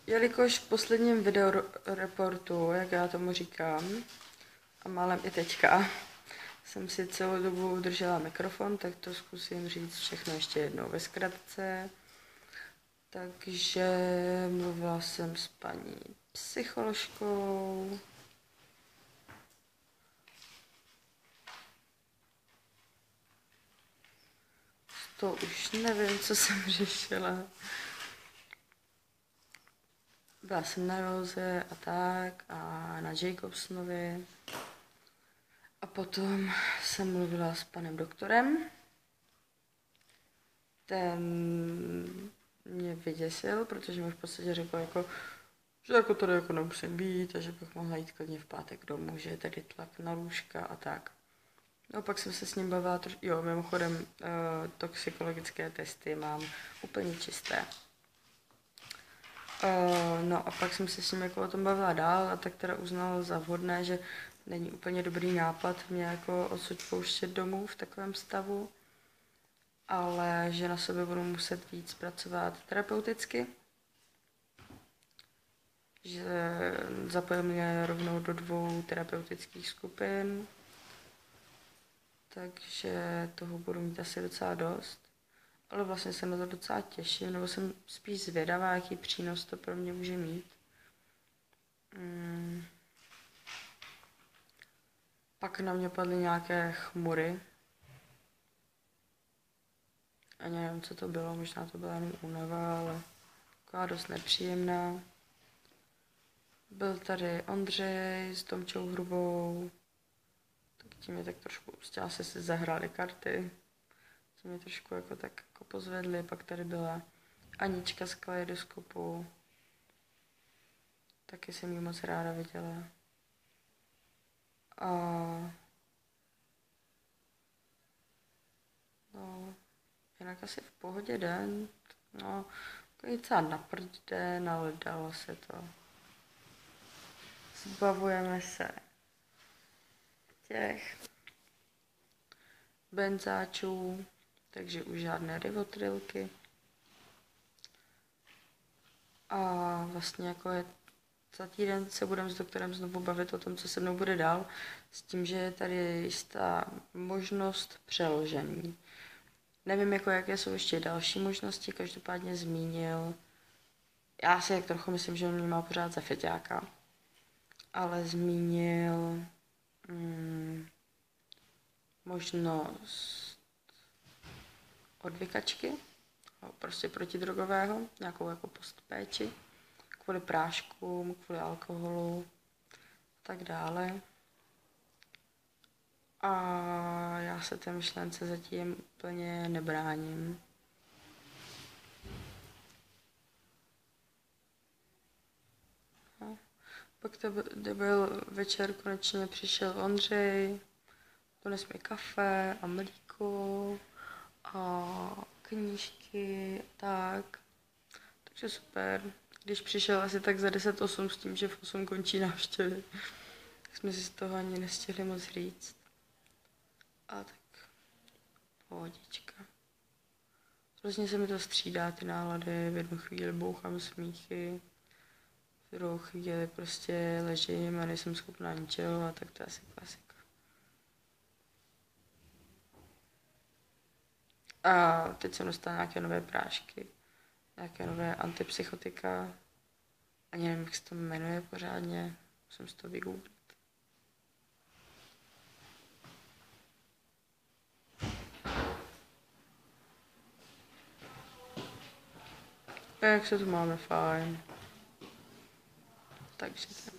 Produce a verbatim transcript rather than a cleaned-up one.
Jelikož v posledním videoreportu, jak já tomu říkám, a málem i teďka, jsem si celou dobu udržela mikrofon, tak to zkusím říct všechno ještě jednou ve zkratce. Takže mluvila jsem s paní psycholožkou. To už nevím, co jsem řešila. Byla jsem na Roze a tak a na Jacobsonovi. A potom jsem mluvila s panem doktorem. Ten mě vyděsil, protože mi v podstatě řekl, jako, že jako tady jako nemusím být a že bych mohla jít klidně v pátek domů, že je tady tlak na lůžka a tak. No pak jsem se s ním bavila, troš... jo, mimochodem uh, toxikologické testy mám úplně čisté. Uh, no a pak jsem se s ním jako o tom bavila dál a tak teda uznal za vhodné, že není úplně dobrý nápad mě jako odsud pouštět domů v takovém stavu, ale že na sobě budu muset víc pracovat terapeuticky, že zapojil mě rovnou do dvou terapeutických skupin, takže toho budu mít asi docela dost. Ale vlastně se na to docela těším, nebo jsem spíš zvědavá, jaký přínos to pro mě může mít. Hmm. Pak na mě padly nějaké chmury. Ani nevím, co to bylo, možná to byla jenom únava, ale taková dost nepříjemná. Byl tady Ondřej s Tomčou Hrubou, tak tím mě tak trošku, chtěla se si zahráli karty. Tím mě trošku jako tak jako pozvedli, pak tady byla Anička z Kaleidoskopu, taky jsem ji moc ráda viděla. A no, jinak asi v pohodě den, no, takový docela na prd den, ale dalo se to. Zbavujeme se těch benzáčů, takže už žádné rivotrilky. A vlastně jako je za týden se budeme s doktorem znovu bavit o tom, co se mnou bude dál, s tím, že je tady jistá možnost přeložení. Nevím, jako jaké jsou ještě další možnosti, každopádně zmínil, já si jak trochu myslím, že on mě má pořád za feťáka, ale zmínil hmm, možnost odvykačky, prostě protidrogového, nějakou jako postpéči, kvůli práškům, kvůli alkoholu a tak dále. A já se té myšlence zatím úplně nebráním. No. Pak to byl večer, konečně přišel Ondřej, dones mi kafe a mlíko a knížky a tak. Takže super. Když přišel asi tak za deset osm s tím, že v osm končí návštěvy, tak jsme si z toho ani nestihli moc říct. A tak pohodička. Vlastně se mi to střídá ty nálady, v jednu chvíli bouchám smíchy, v druhou chvíli prostě ležím a nejsem schopná ničeho a tak to je asi klasika. A teď jsem dostala nějaké nové prášky, nějaké nové antipsychotika. Ani nevím, jak se to jmenuje pořádně, musím si to vygooglit. Jak se tu máme fajn. Takže tak.